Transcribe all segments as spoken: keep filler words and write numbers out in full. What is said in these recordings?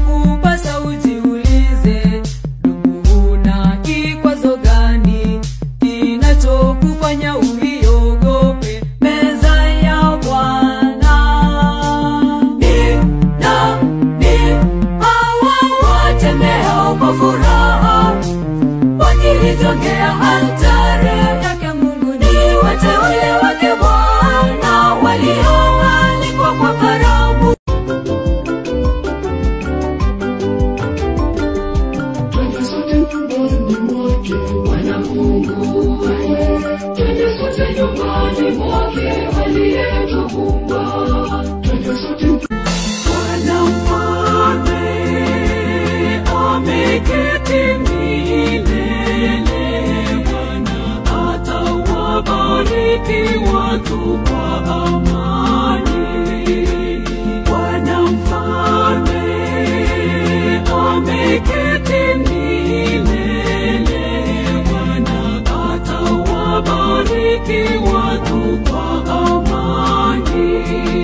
kupasa ujiulize, ndugu, una kikwazo gani kinachokufanya uiogope meza ya Bwana? Ni nani hawa watembeao kwa furaha, wakijongea altare yake Mungu? Ni wateule wake Bwana, walioalikwa kwa karamu. Twende sote nyumbani mwake Bwana Mungu, twende sote nyumbani mwake aliyetuumba. Twende sote. Bwana Mfalme ameketi milele, Bwana atawabariki watu kwa amani. Bwana Mfalme ameketi milele, Bwana atawabariki watu kwa amani.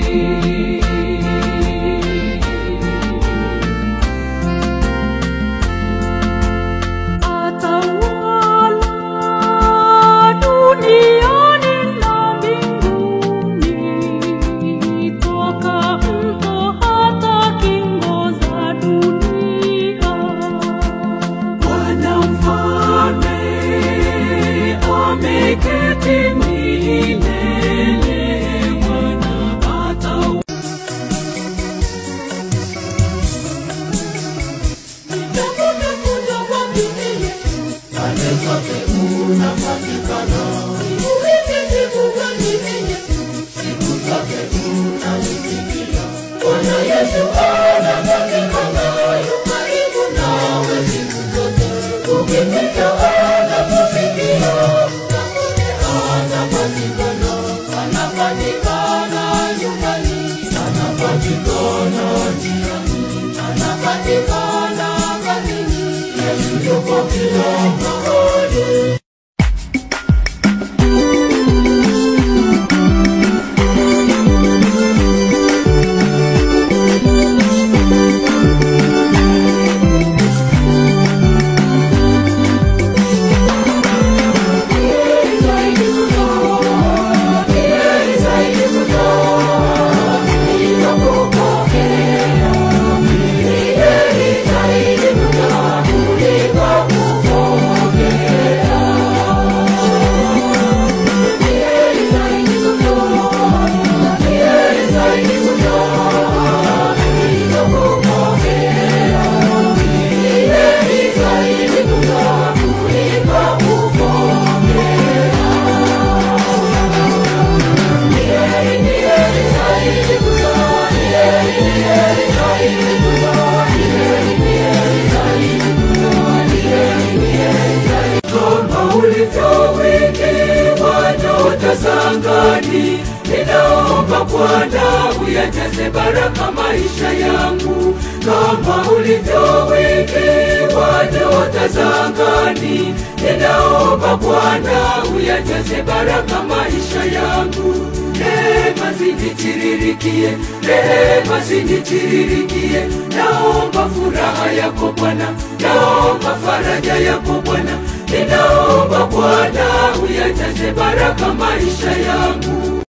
Ninaomba Bwana uyajaze baraka maisha yangu, kama ulivyo wingi wa nyota za angani. Ninaomba Bwana uyajaze baraka maisha yangu. Rehema zinitiririkie, rehema zinitiririkie. Naomba furaha yako Bwana, naomba faraja yako Bwana. Ninaomba Bwana uyajaze baraka maisha yangu.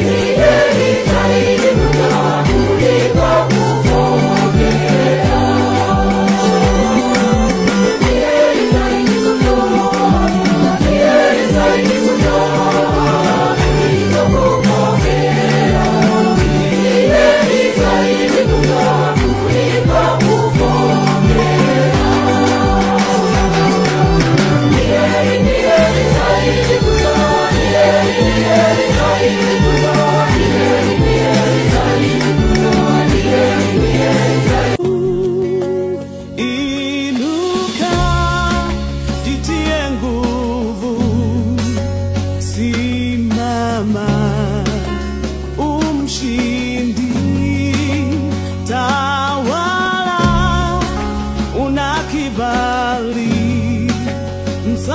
Yeah.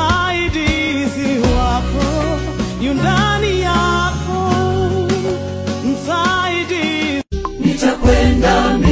msaidizi wako yu ndani yako, msaidizi. Nitakwenda